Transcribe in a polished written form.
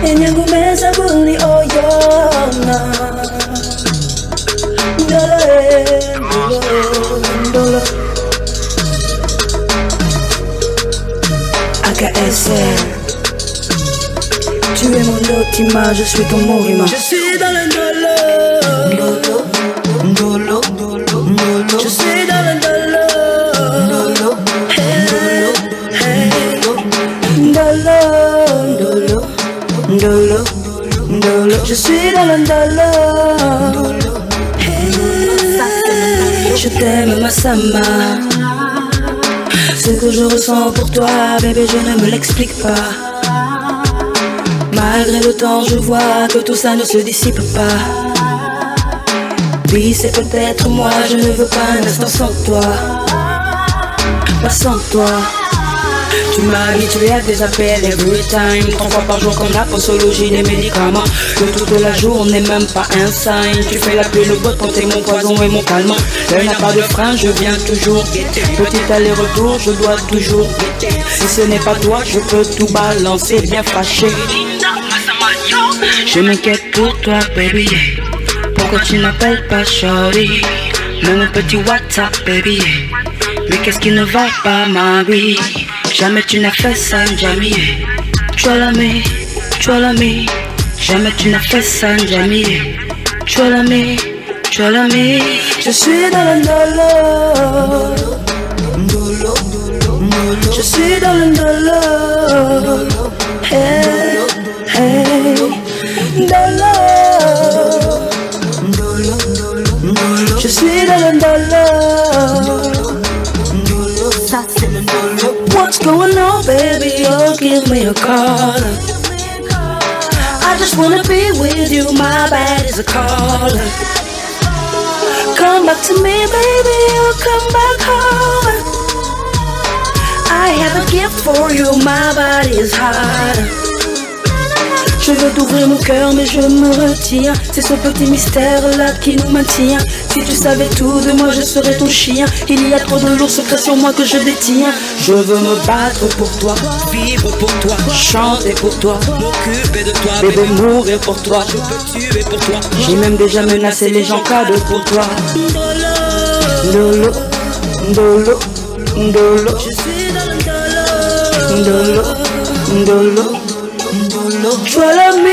Enyangu mesa buli oyona. Ndolo. AKSR. Tu es mon Lotima, je suis ton Morima. Je suis dans le Ndolo. Je suis dans le Ndolo. Ndolo. Je suis dans le Ndolo. Je t'aime Massama. Ce que je ressens pour toi, bébé, je ne me l'explique pas. Malgré le temps, je vois que tout ça ne se dissipe pas. Oui, c'est peut-être moi, je ne veux pas un instant sans toi. Pas sans toi. Tu m'as habitué à tes appels every time. 3 fois par jour comme la posologie des médicaments. Que toute la journée, même pas un sign. Tu fais la pluie, le beau temps, t'es mon poison et mon calmant. L'œil n'a pas de frein, je viens toujours guetter. Petit aller-retour, je dois toujours guetter. Si ce n'est pas toi, je peux tout balancer, bien fâché. Je m'inquiète pour toi, baby. Pourquoi tu m'appelles pas shorty? Mon petit WhatsApp, baby. Mais qu'est-ce qui ne va pas, ma vie? Jamais tu n'as fait ça, Njami. Tu as l'ami. Jamais tu n'as fait ça, Njami. Tu as l'ami. Je suis dans le Ndolo. Je suis dans le Ndolo. Hey, hey, Ndolo. Je suis dans le Ndolo. What's going on, baby? Oh, give me a call. I just wanna be with you, my bad is a caller. Come back to me, baby, or come back home. I have a gift for you, my body is hot. Je veux t'ouvrir mon cœur mais je me retiens. C'est ce petit mystère là qui nous maintient. Si tu savais tout de moi je serais ton chien. Il y a trop de lourds secrets sur moi que je détiens. Je veux me battre pour toi, vivre pour toi, chanter pour toi, m'occuper de toi, bébé mourir pour toi. Je peux tuer pour toi. J'ai même déjà menacé les gens cadeaux pour toi. Ndolo. Je suis dans le Ndolo. Tu as l'ami.